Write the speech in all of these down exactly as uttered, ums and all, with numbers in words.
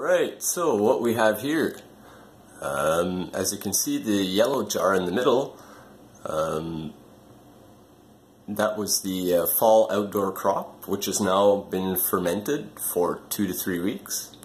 Alright, so what we have here, um, as you can see, the yellow jar in the middle, um, that was the uh, fall outdoor crop, which has now been fermented for two to three weeks.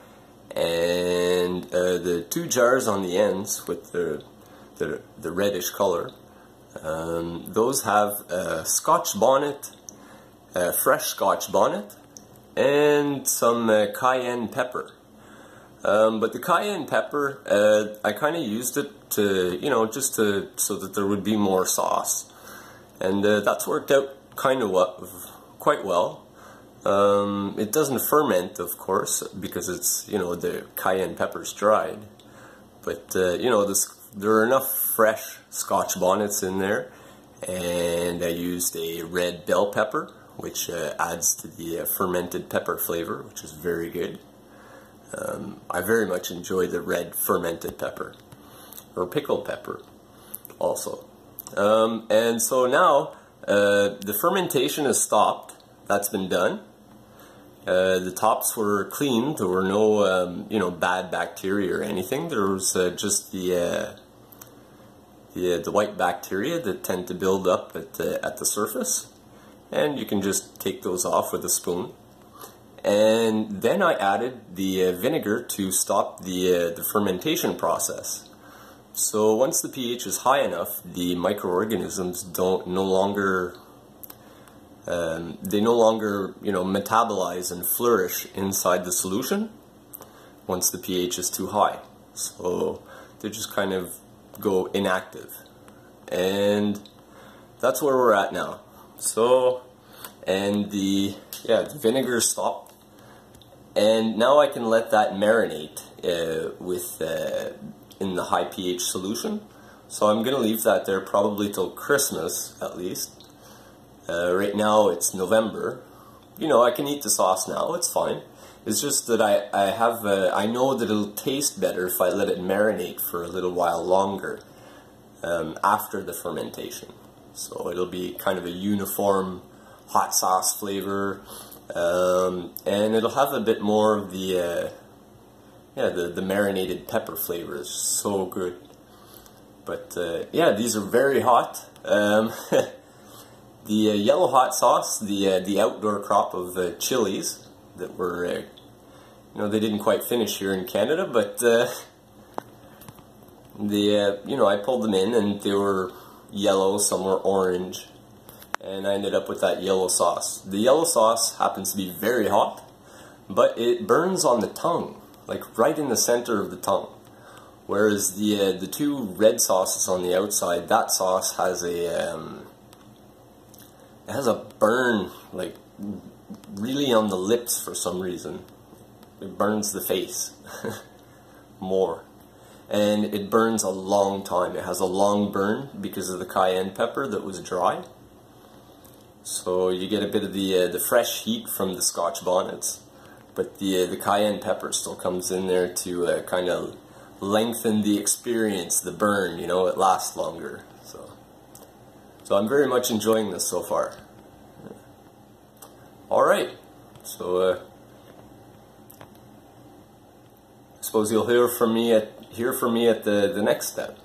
And uh, the two jars on the ends with the, the, the reddish color, um, those have a Scotch bonnet, a fresh Scotch bonnet, and some uh, cayenne pepper. Um, but the cayenne pepper, uh, I kind of used it to, you know, just to, so that there would be more sauce. And uh, that's worked out kind of well, quite well. Um, it doesn't ferment, of course, because it's, you know, the cayenne pepper's dried. But, uh, you know, this, there are enough fresh Scotch bonnets in there. And I used a red bell pepper, which uh, adds to the uh, fermented pepper flavor, which is very good. Um, I very much enjoy the red fermented pepper, or pickled pepper, also. Um, and so now, uh, the fermentation has stopped. That's been done. Uh, the tops were cleaned. There were no, um, you know, bad bacteria or anything. There was uh, just the, uh, the, uh, the white bacteria that tend to build up at the, at the surface. And you can just take those off with a spoon. And then I added the uh, vinegar to stop the, uh, the fermentation process. So once the pH is high enough, the microorganisms don't no longer um, they no longer you know metabolize and flourish inside the solution once the pH is too high. So they just kind of go inactive, and that's where we're at now. So and the yeah the vinegar stopped. And now I can let that marinate uh, with uh, in the high pH solution. So I'm going to leave that there probably till Christmas at least. Uh, right now it's November. You know, I can eat the sauce now. It's fine. It's just that I I have uh, I know that it'll taste better if I let it marinate for a little while longer um, after the fermentation. So it'll be kind of a uniform hot sauce flavor. Um, and it'll have a bit more of the, uh, yeah, the, the marinated pepper flavor is so good. But, uh, yeah, these are very hot. Um, the uh, yellow hot sauce, the, uh, the outdoor crop of uh, chilies that were, uh, you know, they didn't quite finish here in Canada, but, uh, the, uh, you know, I pulled them in and they were yellow, some were orange. And I ended up with that yellow sauce. The yellow sauce happens to be very hot, but it burns on the tongue, like right in the center of the tongue. Whereas the uh, the two red sauces on the outside, that sauce has a um, it has a burn, like really on the lips for some reason. It burns the face more, and it burns a long time. It has a long burn because of the cayenne pepper that was dry. So you get a bit of the uh, the fresh heat from the Scotch bonnets, but the uh, the cayenne pepper still comes in there to uh, kind of lengthen the experience, the burn. You know, it lasts longer. So, so I'm very much enjoying this so far. All right, so uh, I suppose you'll hear from me at hear from me at the the next step.